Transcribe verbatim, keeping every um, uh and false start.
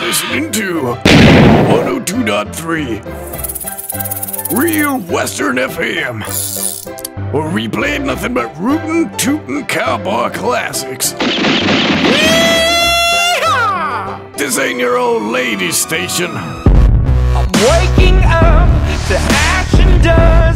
listening to one oh two point three Real Western F M, where we played nothing but rootin' tootin' cowboy classics. Yeehaw! This ain't your old lady station. I'm waking up to action dust.